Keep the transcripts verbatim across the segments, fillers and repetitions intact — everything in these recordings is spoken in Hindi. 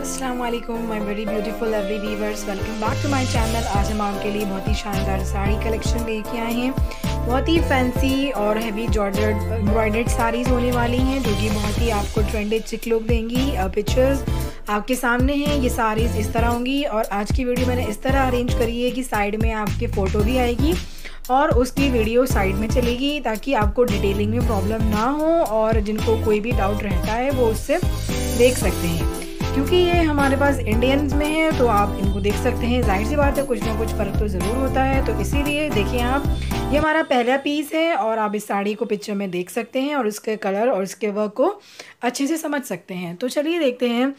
अस्सलाम वालेकुम my very beautiful lovely viewers, welcome back to my channel. आज हम आपके लिए बहुत ही शानदार साड़ी कलेक्शन लेके आए हैं। बहुत ही फैंसी और हैवी जॉर्जेट एम्ब्रॉयडर्ड साड़ीज़ होने वाली हैं जो कि बहुत ही आपको ट्रेंडी चिक लुक देंगी। पिक्चर्स आपके सामने हैं, ये साड़ीज़ इस तरह होंगी और आज की वीडियो मैंने इस तरह अरेंज करी है कि साइड में आपके फ़ोटो भी आएगी और उसकी वीडियो साइड में चलेगी ताकि आपको डिटेलिंग में प्रॉब्लम ना हो और जिनको कोई भी डाउट रहता है वो उससे देख सकते हैं। क्योंकि ये हमारे पास इंडियंस में है तो आप इनको देख सकते हैं। जाहिर सी बात है कुछ ना कुछ फ़र्क तो ज़रूर होता है, तो इसीलिए देखिए आप, ये हमारा पहला पीस है और आप इस साड़ी को पिक्चर में देख सकते हैं और इसके कलर और इसके वर्क को अच्छे से समझ सकते हैं। तो चलिए देखते हैं।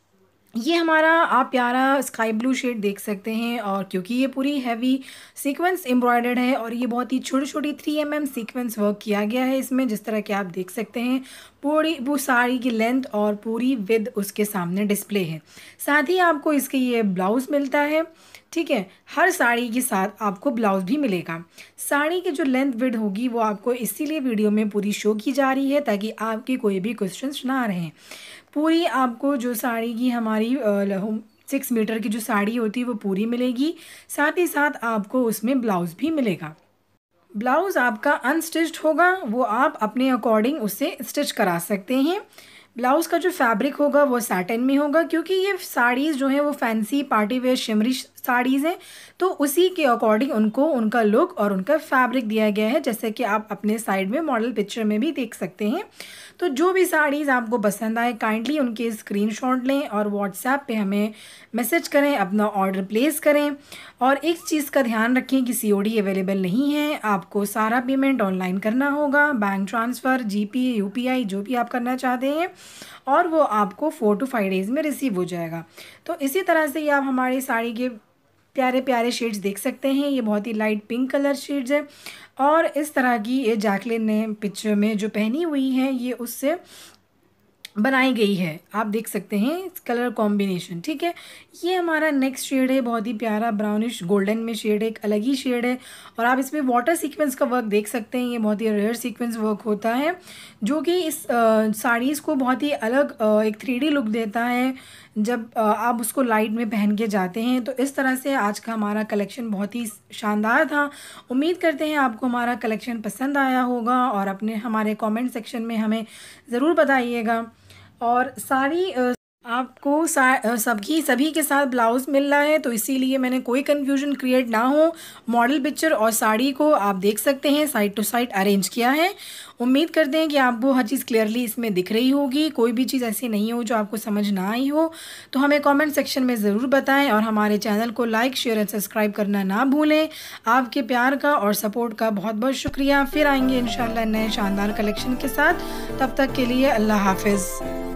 ये हमारा आप प्यारा स्काई ब्लू शेड देख सकते हैं और क्योंकि ये पूरी हैवी सीक्वेंस एम्ब्रॉयडर्ड है और ये बहुत ही छोटी छोटी three M M sequence work किया गया है इसमें, जिस तरह के आप देख सकते हैं। पूरी वो साड़ी की लेंथ और पूरी विद उसके सामने डिस्प्ले है। साथ ही आपको इसके ये ब्लाउज़ मिलता है, ठीक है। हर साड़ी के साथ आपको ब्लाउज़ भी मिलेगा। साड़ी की जो लेंथ विड होगी वो आपको इसीलिए वीडियो में पूरी शो की जा रही है ताकि आपके कोई भी क्वेश्चंस ना रहें। पूरी आपको जो साड़ी की हमारी सिक्स मीटर की जो साड़ी होती है वो पूरी मिलेगी। साथ ही साथ आपको उसमें ब्लाउज़ भी मिलेगा। ब्लाउज़ आपका अनस्टिच्ड होगा, वो आप अपने अकॉर्डिंग उससे स्टिच करा सकते हैं। ब्लाउज़ का जो फैब्रिक होगा वो सैटिन में होगा क्योंकि ये साड़ीज़ जो हैं वो fancy party wear shimmery saris हैं, तो उसी के अकॉर्डिंग उनको उनका लुक और उनका फैब्रिक दिया गया है, जैसे कि आप अपने साइड में मॉडल पिक्चर में भी देख सकते हैं। तो जो भी साड़ीज़ आपको पसंद आए काइंडली उनके स्क्रीनशॉट लें और व्हाट्सएप पे हमें मैसेज करें, अपना ऑर्डर प्लेस करें। और एक चीज़ का ध्यान रखें कि सी ओ डी अवेलेबल नहीं है, आपको सारा पेमेंट ऑनलाइन करना होगा, bank transfer, G P, U P I जो भी आप करना चाहते हैं, और वो आपको फोर टू फाइव डेज़ में रिसीव हो जाएगा। तो इसी तरह से ये आप हमारी साड़ी के प्यारे प्यारे शेड्स देख सकते हैं। ये बहुत ही लाइट पिंक कलर शेड्स है और इस तरह की ये जैकलिन ने पिक्चर में जो पहनी हुई है ये उससे बनाई गई है। आप देख सकते हैं कलर कॉम्बिनेशन, ठीक है। ये हमारा नेक्स्ट शेड है, बहुत ही प्यारा ब्राउनिश गोल्डन में शेड है, एक अलग ही शेड है और आप इसमें वाटर सीक्वेंस का वर्क देख सकते हैं। ये बहुत ही रेयर सीक्वेंस वर्क होता है जो कि इस साड़ीज़ को बहुत ही अलग आ, एक थ्री डी लुक देता है जब आ, आप उसको लाइट में पहन के जाते हैं। तो इस तरह से आज का हमारा कलेक्शन बहुत ही शानदार था। उम्मीद करते हैं आपको हमारा कलेक्शन पसंद आया होगा और अपने हमारे कमेंट सेक्शन में हमें ज़रूर बताइएगा। और सारी आपको सा सबकी सभी के साथ ब्लाउज़ मिल रहा है, तो इसीलिए मैंने कोई कन्फ्यूजन क्रिएट ना हो, मॉडल पिक्चर और साड़ी को आप देख सकते हैं साइड टू साइड अरेंज किया है। उम्मीद करते हैं कि आपको हर चीज़ क्लियरली इसमें दिख रही होगी, कोई भी चीज़ ऐसी नहीं हो जो आपको समझ ना आई हो तो हमें कमेंट सेक्शन में ज़रूर बताएं और हमारे चैनल को लाइक शेयर एंड सब्सक्राइब करना ना भूलें। आपके प्यार का और सपोर्ट का बहुत बहुत शुक्रिया। फिर आएंगे इंशाल्लाह नए शानदार कलेक्शन के साथ, तब तक के लिए अल्लाह हाफिज़।